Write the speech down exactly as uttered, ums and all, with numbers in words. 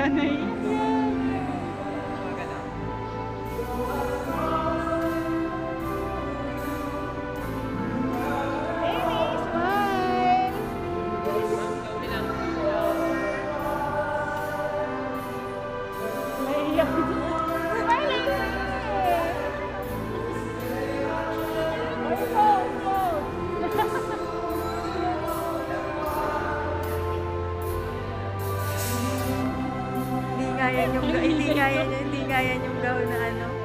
Naiiyak. Amy, smile! Naiiyak. Smile, Amy! Ay, go, go! Hindi nga yan yung, hindi nga yan, hindi nga yan yung gown na ano.